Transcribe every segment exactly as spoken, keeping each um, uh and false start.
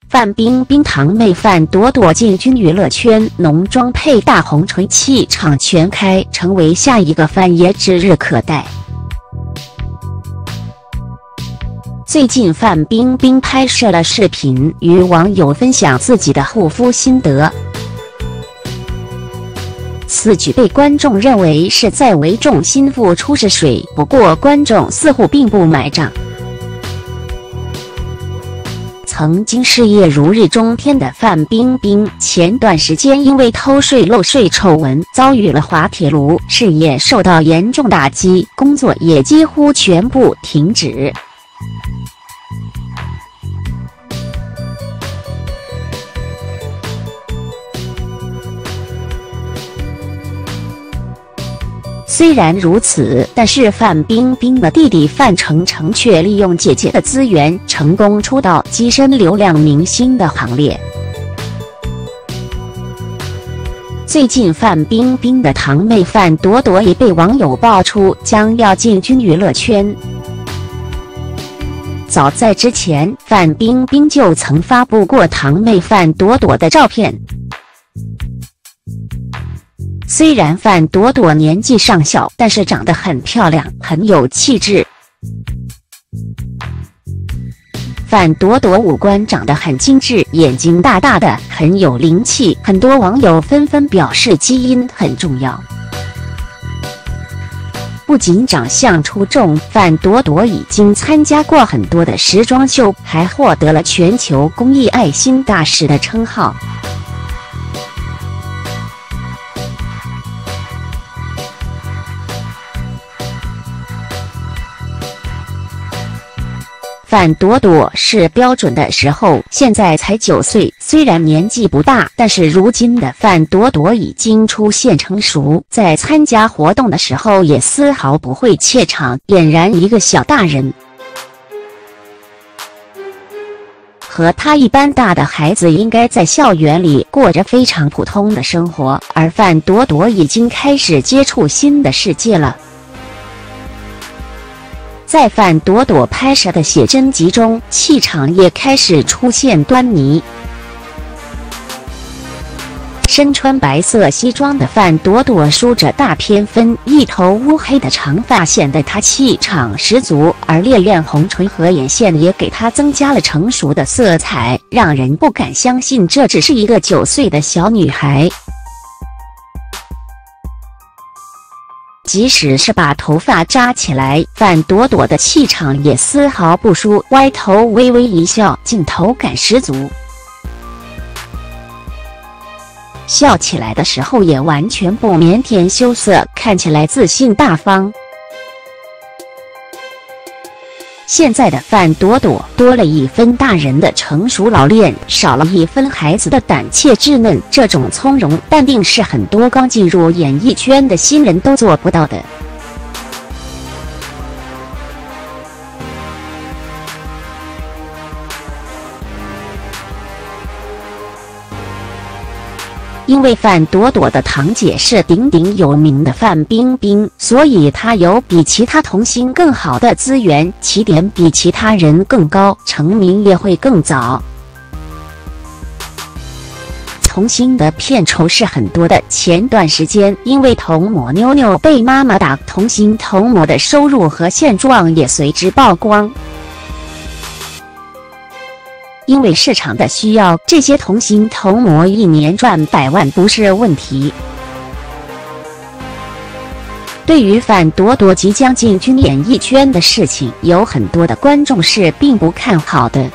范冰冰堂妹范朵朵进军娱乐圈，浓妆配大红唇，气场全开，成为下一个范爷，指日可待。最近范冰冰拍摄了视频，与网友分享自己的护肤心得。此举被观众认为是在为众心腹出试水，不过观众似乎并不买账。曾经事业如日中天的范冰冰，前段时间因为偷税漏税丑闻遭遇了滑铁卢，事业受到严重打击，工作也几乎全部停止。虽然如此，但是范冰冰的弟弟范丞丞却利用姐姐的资源，成功出道，跻身流量明星的行列。最近，范冰冰的堂妹范朵朵也被网友爆出将要进军娱乐圈。早在之前，范冰冰就曾发布过堂妹范朵朵的照片。虽然范朵朵年纪尚小，但是长得很漂亮，很有气质。范朵朵五官长得很精致，眼睛大大的，很有灵气，很多网友纷纷表示基因很重要。不仅长相出众，范朵朵已经参加过很多的时装秀，还获得了全球公益爱心大使的称号。范朵朵是标准的时候，现在才九岁，虽然年纪不大，但是如今的范朵朵已经出现成熟，在参加活动的时候也丝毫不会怯场，俨然一个小大人。和她一般大的孩子应该在校园里过着非常普通的生活，而范朵朵已经开始接触新的世界了。在范朵朵拍摄的写真集中，气场也开始出现端倪。身穿白色西装的范朵朵梳着大偏分，一头乌黑的长发显得她气场十足，而烈焰红唇和眼线也给她增加了成熟的色彩，让人不敢相信这只是一个九岁的小女孩。即使是把头发扎起来，范朵朵的气场也丝毫不输，歪头微微一笑，镜头感十足。笑起来的时候也完全不腼腆羞涩，看起来自信大方。现在的范朵朵多了一分大人的成熟老练，少了一分孩子的胆怯稚嫩，这种从容淡定是很多刚进入演艺圈的新人都做不到的。因为范朵朵的堂姐是鼎鼎有名的范冰冰，所以她有比其他童星更好的资源，起点比其他人更高，成名也会更早。童星的片酬是很多的，前段时间因为童模妞妞被妈妈打，童星童模的收入和现状也随之曝光。因为市场的需要，这些童星童模一年赚百万不是问题。对于范朵朵即将进军演艺圈的事情，有很多的观众是并不看好的。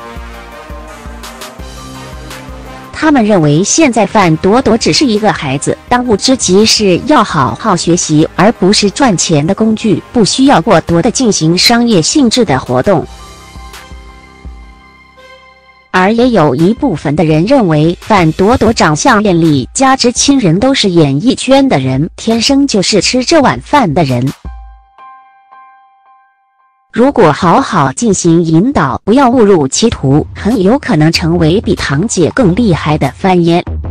他们认为现在范朵朵只是一个孩子，当务之急是要好好学习，而不是赚钱的工具，不需要过多的进行商业性质的活动。而也有一部分的人认为，范朵朵长相艳丽，加之亲人都是演艺圈的人，天生就是吃这碗饭的人。如果好好进行引导，不要误入歧途，很有可能成为比堂姐更厉害的范爷。